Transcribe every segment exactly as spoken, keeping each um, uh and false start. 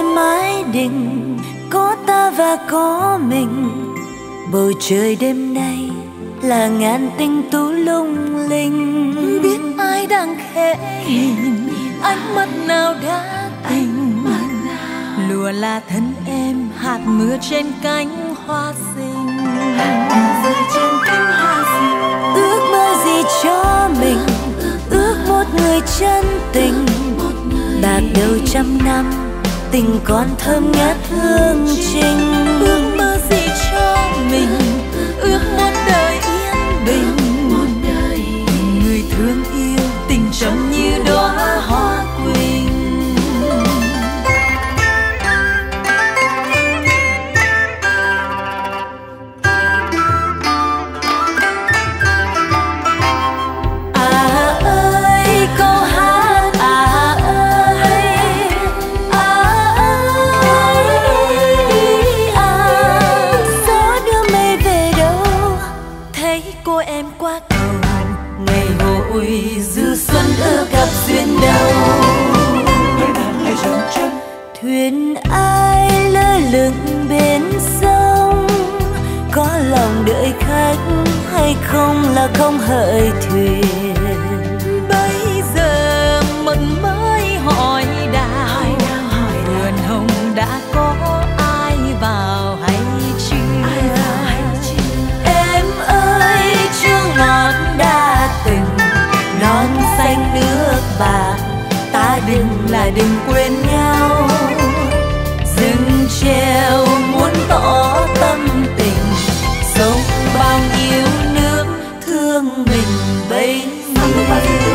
mái đình có ta và có mình. Bầu trời đêm nay là ngàn tinh tú lung linh. Biết ai đang khẽ nhìn, ánh mắt nào đã tình. Lùa là thân em, hạt mưa trên cánh hoa xinh. Rơi trên cánh hoa xinh. Ước mơ gì cho mình, ước một người chân tình. Bạc đầu trăm năm, tình còn thơm ngát hương trình. Ước mơ gì cho mình, ước một đời yên bình. Người thương yêu, tình trông như đóa hoa quỳnh. Du xuân ước gặp duyên đâu. Thuyền ai lơ lửng bên sông, có lòng đợi khách hay không là không hỡi thuyền. Bây giờ mận mới hỏi đào, vườn hồng đã có ai vào hay chưa? Em ơi chưa ngọt đã từng, non xanh nước bạc, ta đừng là đừng quên nhau. Rừng treo muốn tỏ tâm tình, sông bao nhiêu nước thương mình bấy nhiêu.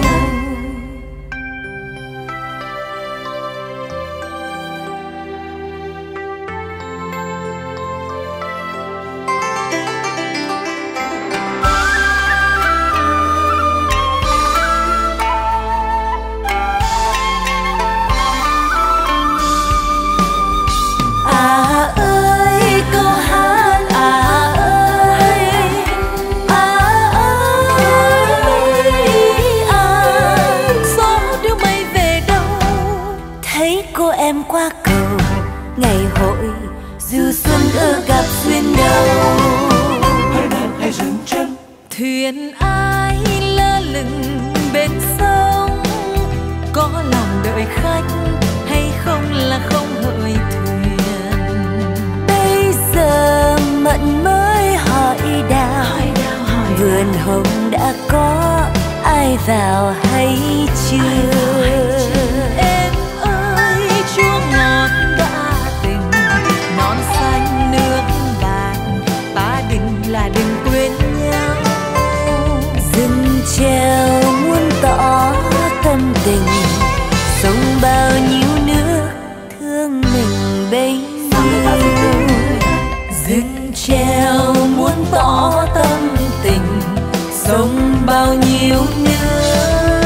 Thuyền ai lơ lửng bên sông, có lòng đợi khách hay không là không hỡi thuyền. Bây giờ mận mới hỏi đào, vườn hồng đã có ai vào hay chưa? Em ơi chua ngọt đã tình, non xanh nước bạc, ta đừng là đừng quên nhau. Rừng treo muốn tỏ tâm tình, sông bao nhiêu nước thương mình bấy nhiêu. Rừng treo muốn tỏ tâm tình, sông bao nhiêu nước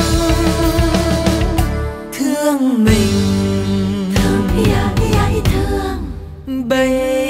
thương mình, thương yêu ai thương bấy nhiêu.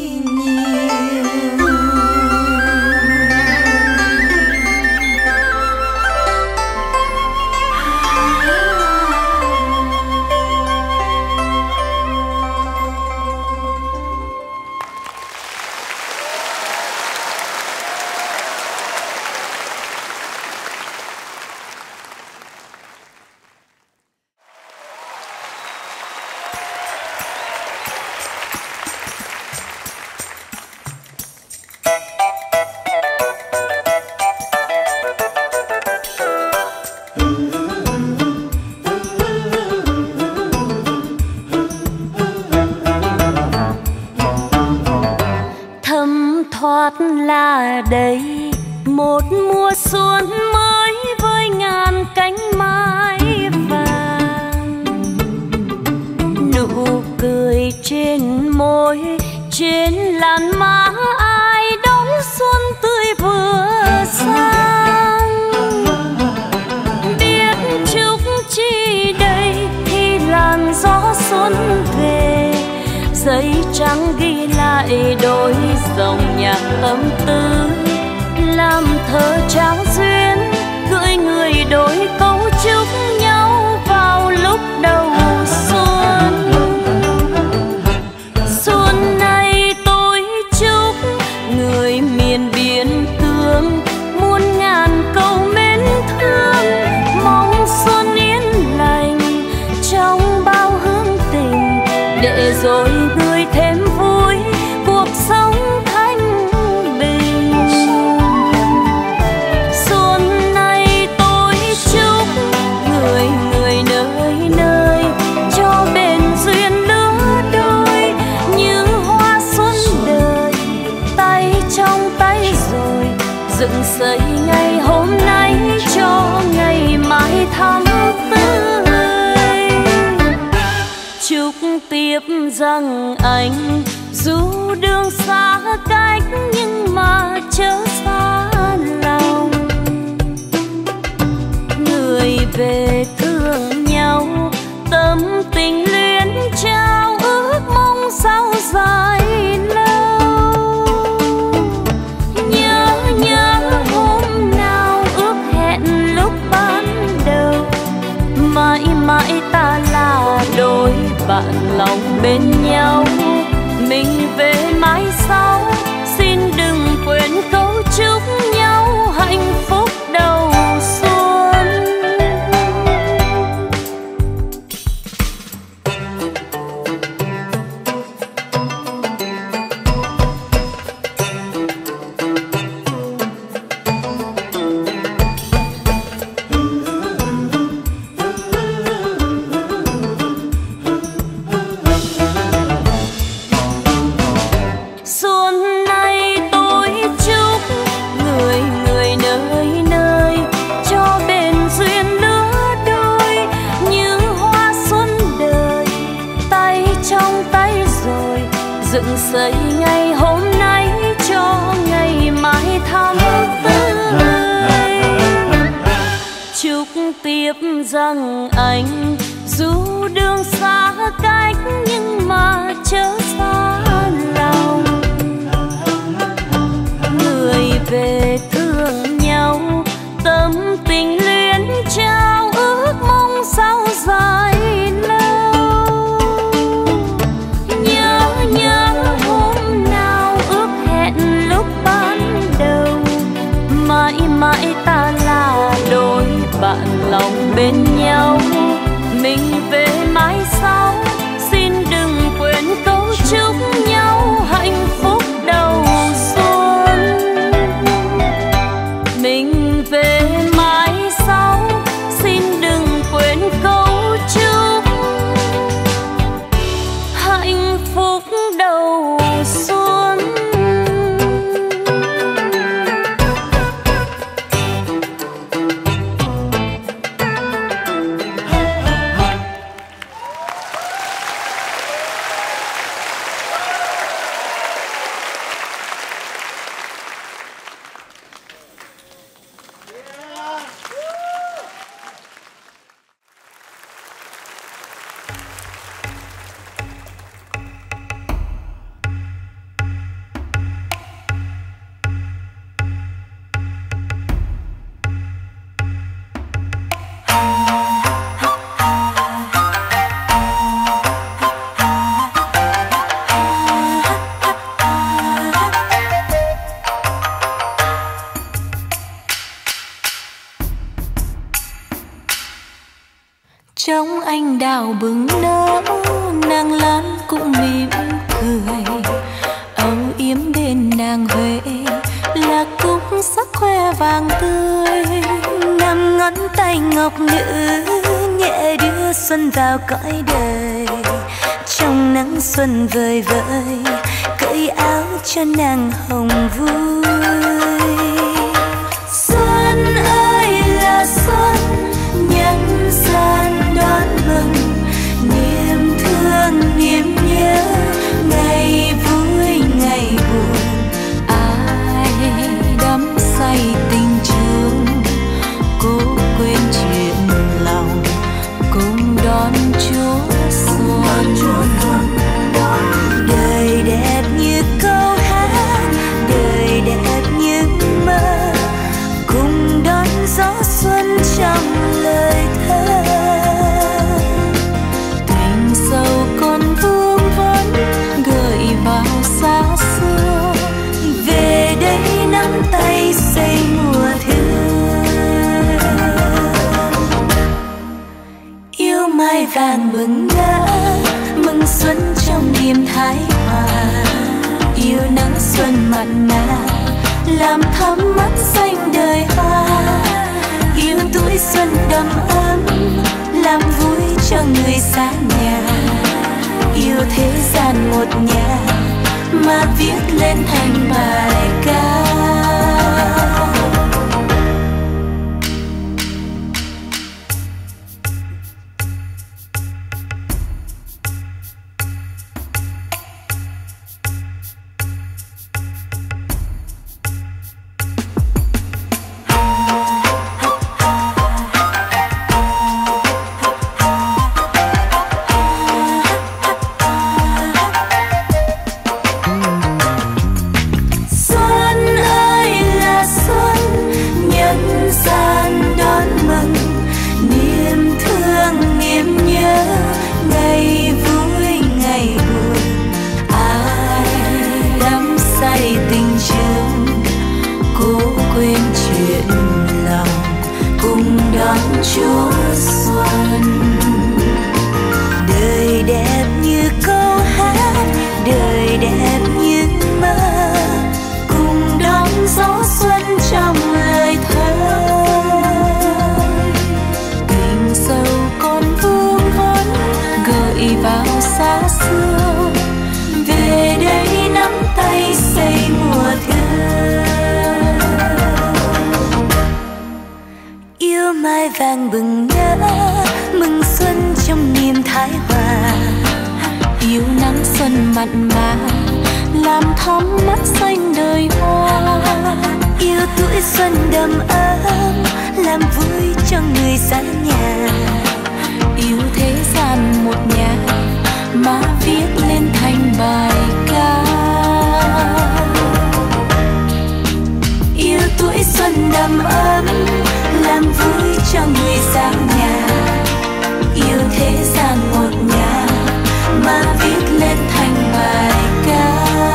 Là đây một mùa xuân mới với ngàn cánh mai vàng, nụ cười trên môi trên làn má ai đón xuân tươi vừa sang. Biết chúc chi đây thì làn gió xuân về, giấy trắng ghi lại đôi dòng nhạc ấm tươi, làm thơ trao duyên gửi người đôi câu chúc nhau vào lúc đầu xuân. để rồi người thêm vui cuộc sống thanh bình. Xuân này tôi chúc người người nơi nơi cho bền duyên lứa đôi như hoa xuân đời, tay trong tay rồi dựng xây ngày hôm nay cho ngày mai thắm tươi. Chúc tiếp rằng anh dù đường xa cách nhưng mà chớ xa lòng, người về thương nhau tâm tình luyến trao ước mong sao dài lâu. Nhớ nhớ hôm nào ước hẹn lúc ban đầu, mãi mãi ta là đôi bạn lòng bên nhau. Mình về mãi sau xin đừng quên câu chúc nhau hạnh phúc đầu xuân. Dựng xây ngày hôm nay cho ngày mai thắm tươi. Chúc tiếp rằng anh dù đường xa cách nhưng mà chớ xa lòng, người về thương nhau tâm tình luyến trao ước mong sao dài lâu. Mãi mãi ta là đôi bạn lòng bên nhau. Mình về mãi sau xin đừng quên câu chúc nhau hạnh phúc đầu xuân. Mình về mãi sau xin đừng quên câu chúc hạnh phúc đầu xuân. Trong anh đào bừng nở, nàng Lan cũng mỉm cười. Âu yếm bên nàng Huệ là cúc sắc khoe vàng tươi. Năm ngón tay ngọc nữ nhẹ đưa xuân vào cõi đời. Trong nắng xuân vời vợi cởi áo cho nàng hồng vui. Xuân ơi là xuân, nhân gian đón mừng niềm thương niềm nhớ, ngày vui ngày buồn ai đắm say tình trường. Cố quên chuyện lòng cùng đón Chúa xuân. Đời đẹp như câu hát, đời đẹp như mơ, cùng đón gió xuân trong lời thơ. Tình sâu còn vương vấn gợi vào xa xưa, về đây nắm tay xây mùa thương. Yêu mai vàng bừng nở, mừng xuân trong niềm thái hòa. Yêu nắng xuân mặn mà làm thắm mắt xanh đời hoa. Yêu tuổi xuân đầm ấm làm vui cho người xa nhà. Yêu thế gian một nhà mà viết lên thành bài ca. Chúa xuân. Đời đẹp như câu hát, đời đẹp như mơ, cùng đón gió xuân trong lời thơ. Tình sâu còn vương vấn gợi vào xa xưa, về đây nắm tay xây mùa thơ. Yêu mai vàng bừng nhớ, mừng xuân trong niềm thái hòa. Yêu nắng xuân mặn mà làm thắm mắt xanh đời hoa. Yêu tuổi xuân đầm ấm làm vui cho người xa nhà. Yêu thế gian một nhà mà viết lên thành bài ca. Yêu tuổi xuân đầm ấm làm vui cho người xa nhà. Yêu thế gian một nhà mà viết lên thành bài ca.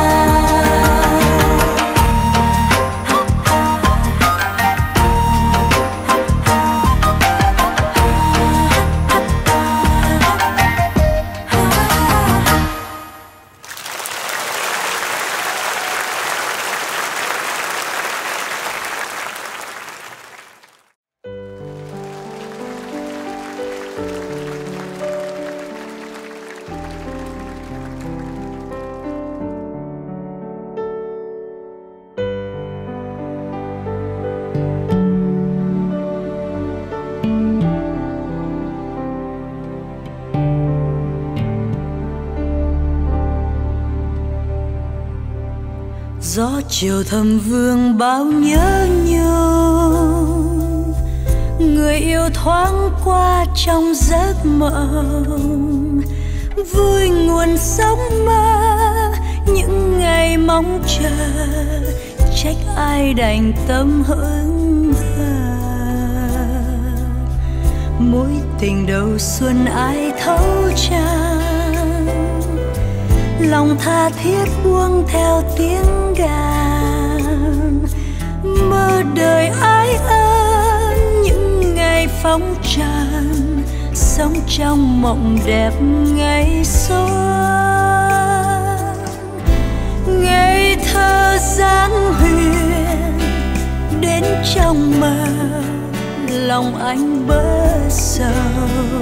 Gió chiều thầm vương bao nhớ nhung, người yêu thoáng qua trong giấc mộng. Vui nguồn sống mơ những ngày mong chờ, trách ai đành tâm hững hờ. Mối tình đầu xuân ai thấu chẳng, lòng tha thiết buông theo tiếng đàn. Mơ đời ái ân những ngày phóng trần, sống trong mộng đẹp ngày xuân. Ngày thơ dáng huyền đến trong mơ, lòng anh bơ sầu.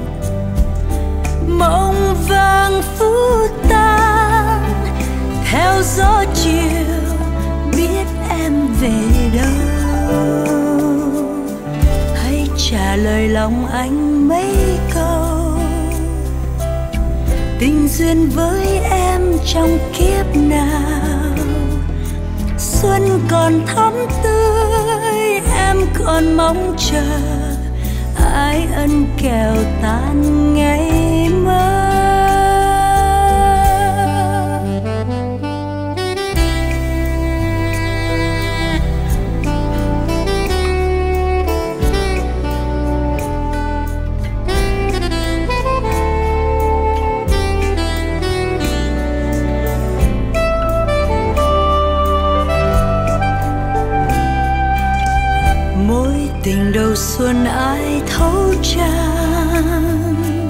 Mộng vàng phút tan theo gió chiều, biết em về đâu. Hãy trả lời lòng anh mấy câu, tình duyên với em trong kiếp nào. Xuân còn thắm tươi, em còn mong chờ, ái ân kẻo tan ngày mơ. Mối tình đầu xuân ai thấu chẳng,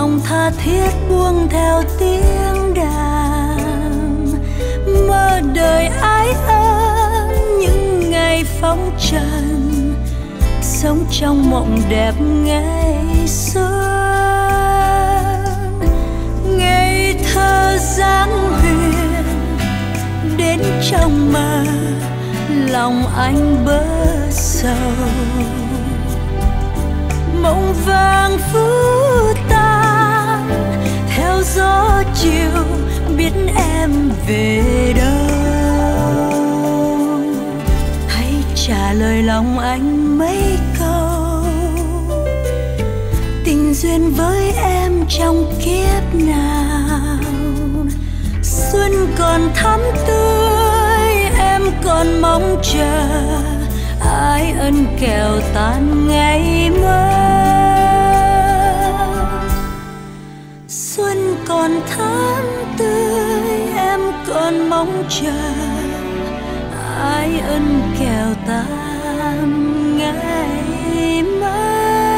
lòng tha thiết buông theo tiếng đàn, mơ đời ái ân những ngày phong trần, sống trong mộng đẹp ngày xuân. Ngây thơ dáng huyền đến trong mơ, lòng anh bơ sầu. Mộng vàng phút tan theo gió chiều, biết em về đâu. Hãy trả lời lòng anh mấy câu, tình duyên với em trong kiếp nào. Xuân còn thắm tươi, em còn mong chờ, ái ân kẹo tan ngày mơ. Xuân còn thắm tươi, em còn mong chờ, ái ân kẹo tan ngày mơ.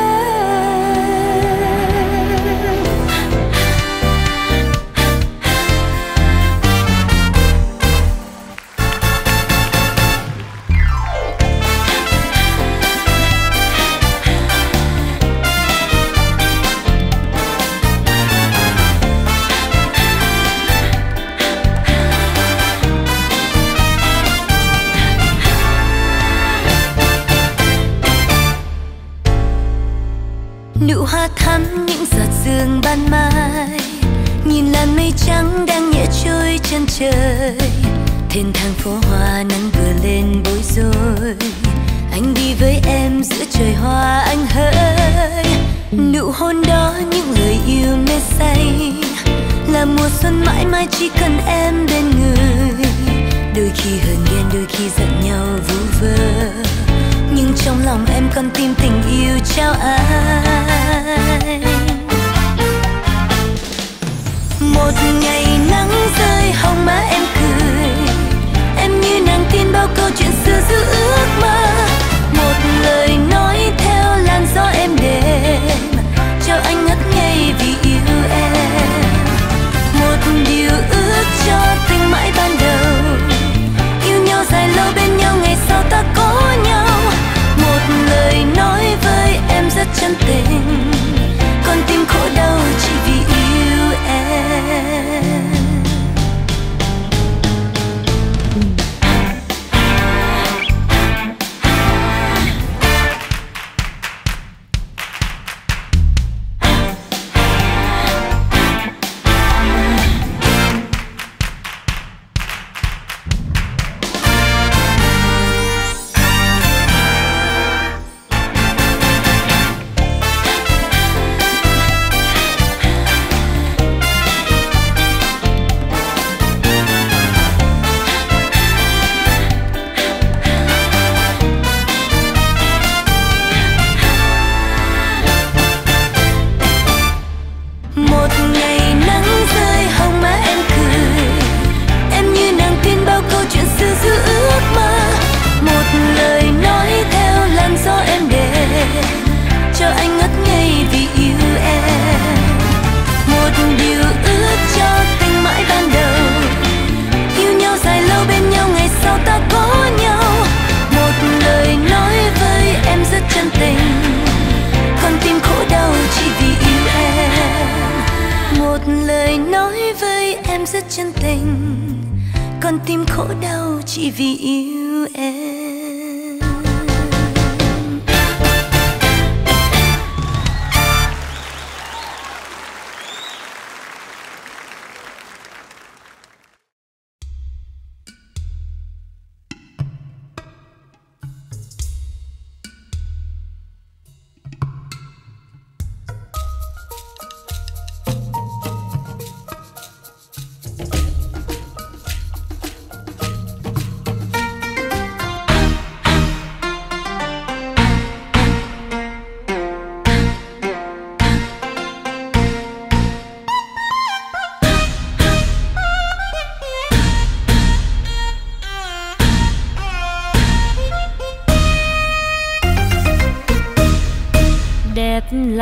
Nụ hoa thắm những giọt sương ban mai, nhìn làn mây trắng đang nhẹ trôi chân trời. Thênh thang phố hoa nắng vừa lên bối rối, anh đi với em giữa trời hoa anh hỡi. Nụ hôn đó những lời yêu mê say, là mùa xuân mãi mãi chỉ cần em bên người. Đôi khi hờn ghen đôi khi giận nhau vu vơ, nhưng trong lòng em còn tìm tình yêu trao anh. Một ngày nắng rơi hồng má em cười, em như nàng tin bao câu chuyện xưa giữ ước mơ. Một lời nói theo làn gió êm đềm, cho anh ngất ngây vì yêu em. Một điều ước cho tình mãi ban đầu, yêu nhau dài lâu bên nhau ngày sau ta có nhau. Một lời nói với em rất chân tình, con tim khổ đau chỉ vì yêu em. Chân tình, con tim khổ đau chỉ vì yêu em.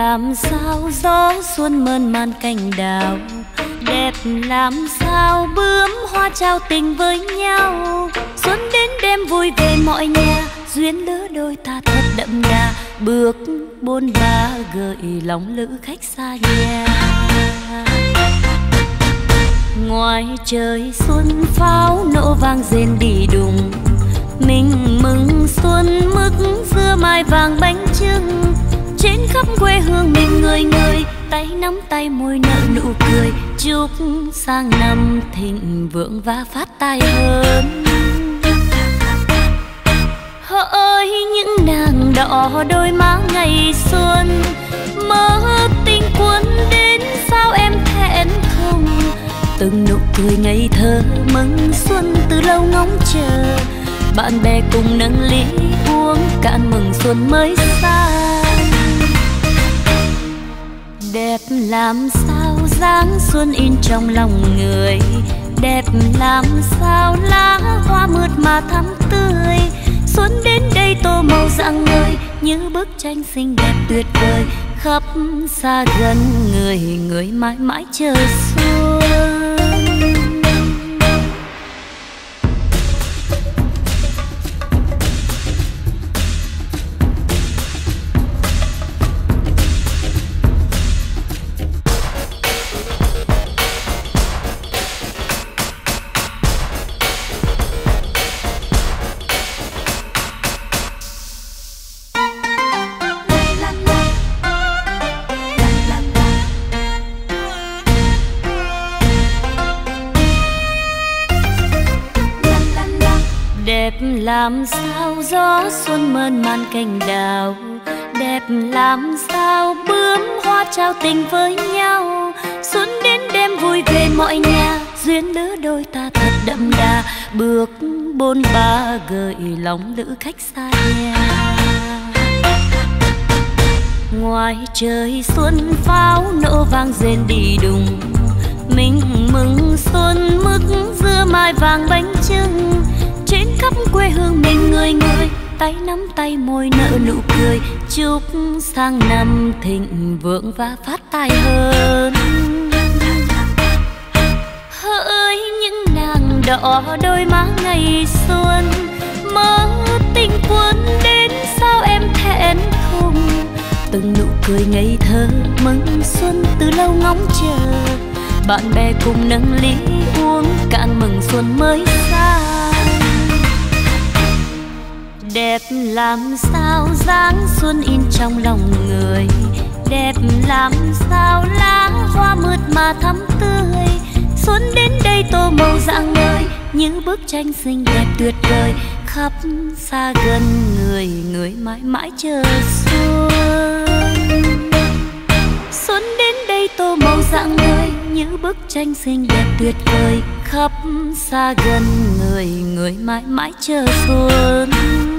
làm sao gió xuân mơn man cành đào, đẹp làm sao bướm hoa trao tình với nhau. Xuân đến đêm vui về mọi nhà, duyên lứa đôi ta thật đậm đà, bước bôn ba gợi lòng lữ khách xa nhà. Ngoài trời xuân pháo nổ vang rền đi đùng, mình mừng xuân mức dưa mai vàng bánh chưng. Trên khắp quê hương mình người người, tay nắm tay môi nở nụ cười, chúc sang năm thịnh vượng và phát tài hơn. Hỡi những nàng đỏ đôi má ngày xuân, mơ tình quân đến sao em thẹn thùng. Từng nụ cười ngây thơ mừng xuân từ lâu ngóng chờ, bạn bè cùng nâng ly uống cạn mừng xuân mới sang. Đẹp làm sao dáng xuân in trong lòng người, đẹp làm sao lá hoa mượt mà thắm tươi. Xuân đến đây tô màu rạng ngời như bức tranh xinh đẹp tuyệt vời, khắp xa gần người người mãi mãi chờ xuân. Đẹp làm sao gió xuân mơn man cành đào, đẹp làm sao bướm hoa trao tình với nhau. Xuân đến đêm vui về mọi nhà, duyên lứa đôi ta thật đậm đà, bước bôn ba gợi lòng lữ khách xa nhà. Ngoài trời xuân pháo nổ vang rền đi đùng, mình mừng xuân mức dưa mai vàng bánh chưng. Trên khắp quê hương mình người người, tay nắm tay môi nở nụ cười, chúc sang năm thịnh vượng và phát tài hơn. Hỡi những nàng đỏ đôi má ngày xuân, mơ tình quân đến sao em thẹn thùng. Từng nụ cười ngây thơ mừng xuân từ lâu ngóng chờ, bạn bè cùng nâng ly uống cạn mừng xuân mới sang. Đẹp làm sao dáng xuân in trong lòng người, đẹp làm sao lá hoa mượt mà thắm tươi. Xuân đến đây tô màu rạng ngời như bức tranh xinh đẹp tuyệt vời, khắp xa gần người người mãi mãi chờ xuân. Xuân đến đây tô màu rạng ngời như bức tranh xinh đẹp tuyệt vời, khắp xa gần người người mãi mãi chờ xuân.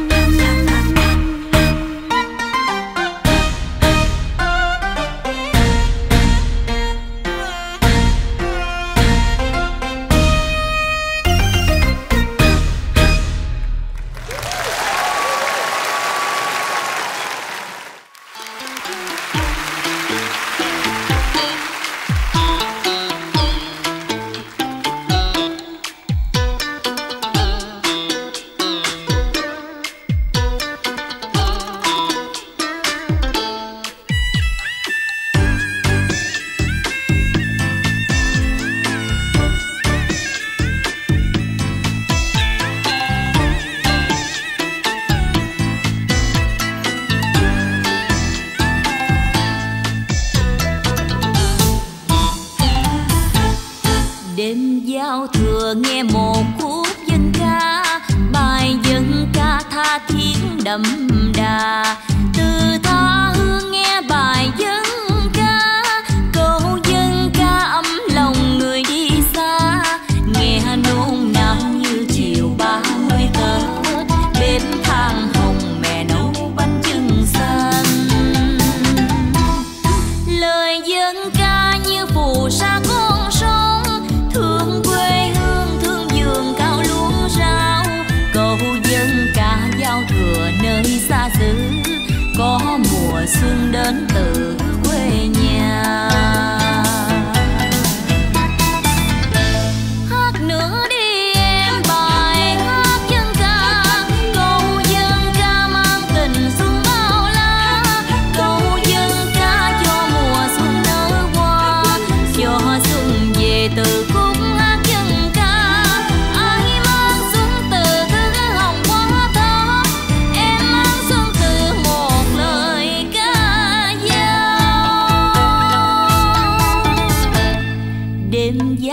Đêm giao thừa nghe một khúc dân ca, bài dân ca tha thiết đậm đà. Từ tha hương nghe bài dân ca, câu dân ca ấm lòng người đi xa. Nghe nôn nao như chiều ba mươi Tết, bếp than hồng mẹ nấu bánh chưng xanh. Lời dân ca như phù sa con sông, thương quê hương thương vườn cao luống rau. Câu dân ca giao thừa nơi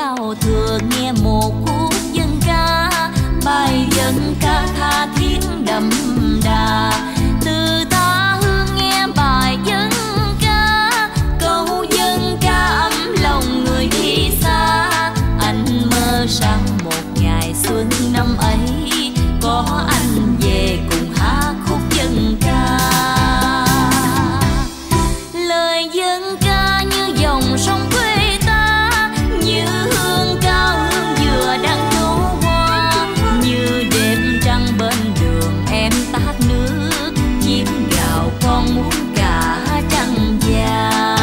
giao thừa nghe một khúc dân ca, bài dân ca tha thiết đậm đà. Từ tha hương nghe bài dân ca, câu dân ca ấm lòng người đi xa. Anh mơ sang một ngày xuân năm ấy, có anh về cùng hát khúc dân ca. Lời dân ca như dòng sông quê ta, như hương cao hương dừa đang nấu hoa, như đêm trăng bên đường em tát nước, chiếc gạo con muốn cả trăng vàng.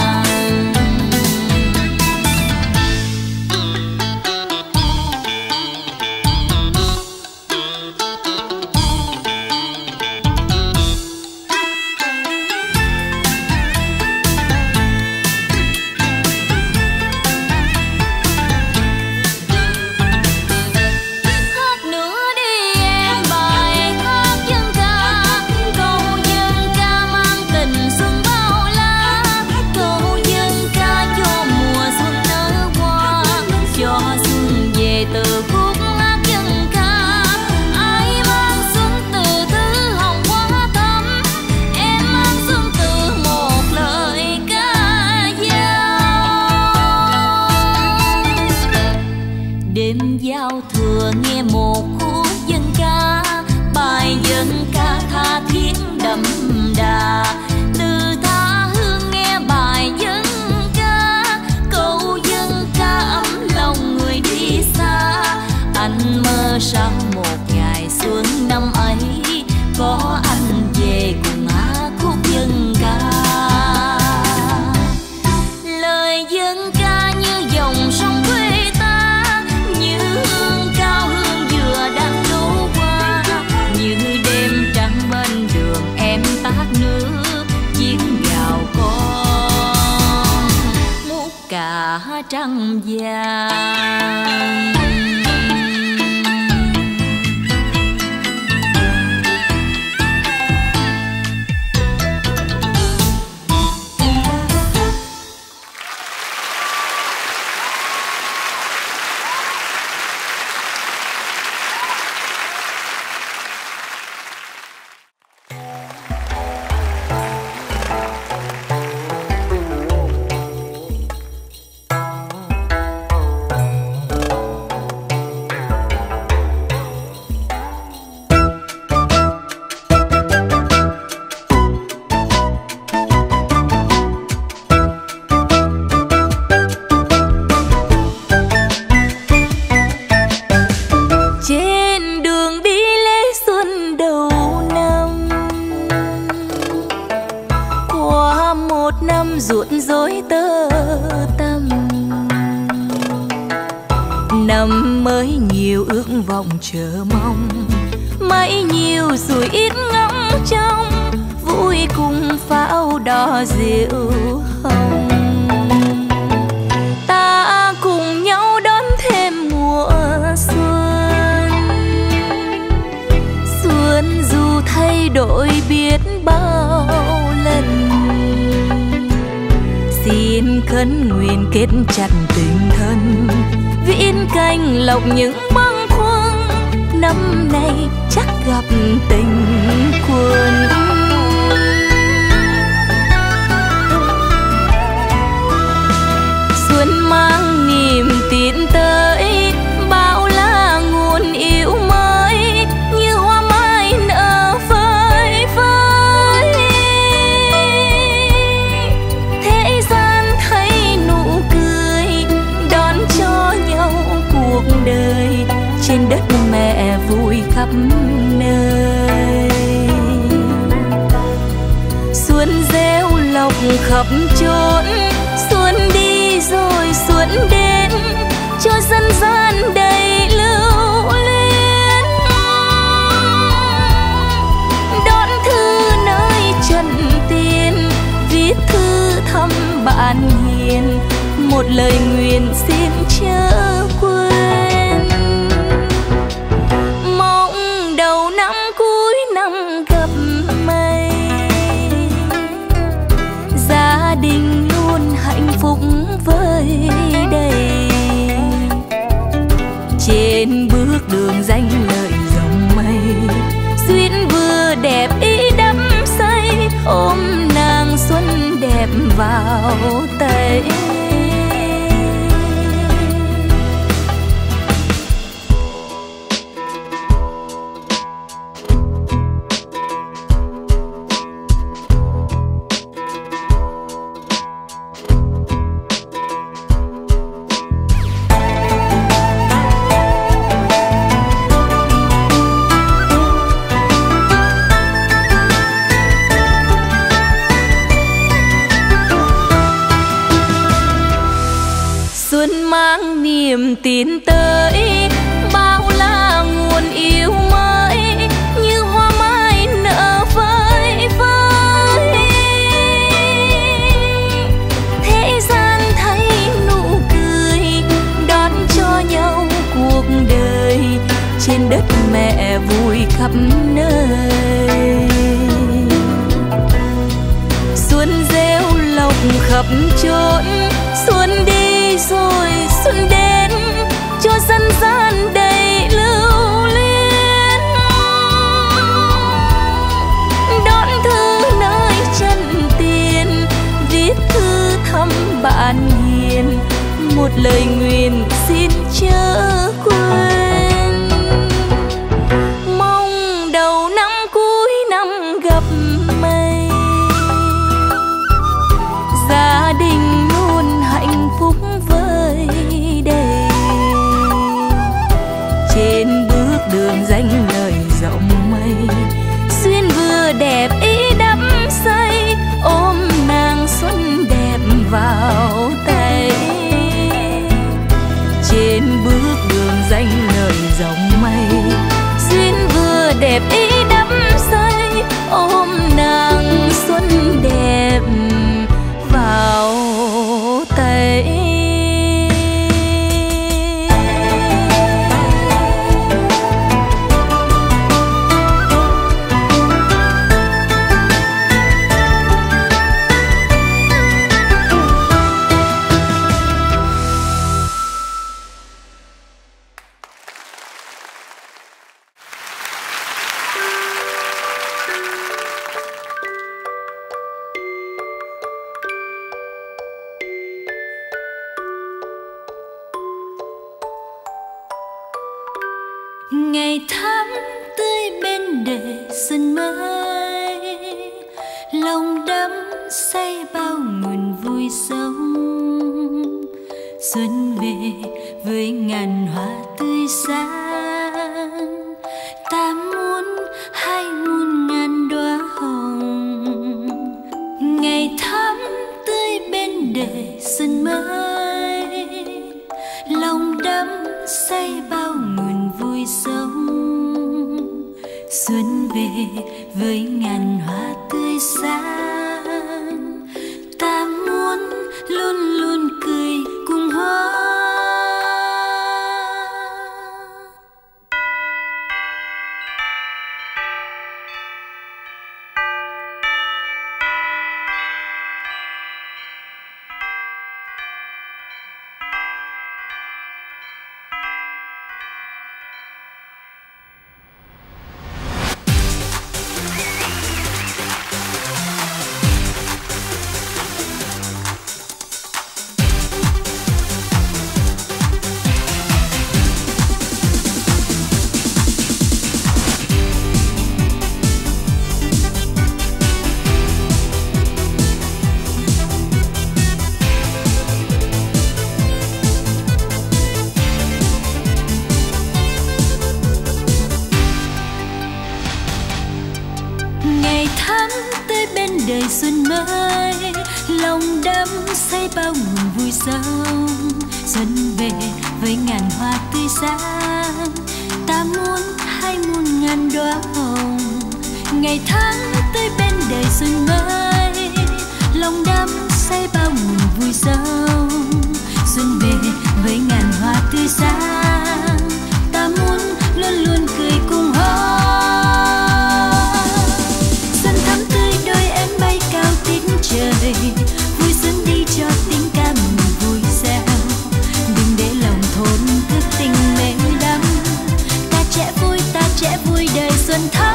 Sau một ngày xuân năm ấy, có anh về cùng hát khúc dân ca. Lời dân ca như dòng sông quê ta, như hương cao hương dừa đang nấu qua, như đêm trăng bên đường em tát nước, chiếc gạo con múc cả trăng vàng. Ruộn rối tơ tằm, năm mới nhiều ước vọng chờ mong, mấy nhiều rồi ít ngóng trong, vui cùng pháo đỏ rượu hồng. Ta cùng nhau đón thêm mùa xuân, xuân dù thay đổi biết bao lần, xin khấn nguyện kết chặt tình thân, viễn canh lộc những bâng khuâng, năm nay chắc gặp tình quân. Xuân mang niềm tin tới, bao la nguồn yêu mới, như hoa mai nở phơi phới. Thế gian thấy nụ cười, đón cho nhau cuộc đời, trên đất mẹ vui khắp nơi. Xuân gieo lộc khắp chốn, xuân đi rồi xuân đến, cho dân gian đầy lưu luyến. Đón thư nơi trần tiên, viết thư thăm bạn hiền, một lời nguyện xin chớ quên. Mong đầu năm cuối năm gặp mây, gia đình luôn hạnh phúc với đầy. tẩy. Mang niềm tin tới bao la nguồn yêu mới, như hoa mai nở vơi vơi. Thế gian thấy nụ cười đón cho nhau cuộc đời, trên đất mẹ vui khắp nơi. Xuân rêu lộc khắp chốn, xuân đi rồi xuân đến, cho dân gian đầy lưu luyến. Đón thư nơi chân tiền, viết thư thăm bạn hiền, một lời nguyện xin chớ quên. Mong đầu năm cuối năm gặp mây, gia đình luôn hạnh phúc vơi đầy. Trên bước đường danh lời rộng mây, duyên vừa đẹp ý đắm say, ôm nàng xuân đẹp vào tay. Trên bước đường danh lời rộng mây, duyên vừa đẹp ý đắm say, ôm nàng xuân đẹp vào tay. Ngày tháng tươi bên đời xuân mới, lòng đắm say bao nguồn vui sống. Xuân về với ngàn hoa tươi sáng, ta muốn hai muôn ngàn đóa hồng. Ngày tháng tươi bên đời xuân mới, lòng đắm say bao nguồn vui sống. Xuân về với ngàn hoa tươi sáng, ta muốn luôn luôn cười cùng hoa. Đời xuân mới, lòng đắm say bao nguồn vui sống. Xuân về với ngàn hoa tươi sáng, ta muốn hai muôn ngàn đóa hồng. Ngày tháng tới bên đời xuân mới, lòng đắm say bao nguồn vui sống. Xuân về với ngàn hoa tươi sáng, ta muốn luôn luôn cười cùng hoa. Trời vui xuân đi cho tiếng ca mừng vui sao, đừng để lòng thốn thức tình mê đắm. Ta trẻ vui ta trẻ vui đời xuân thắm.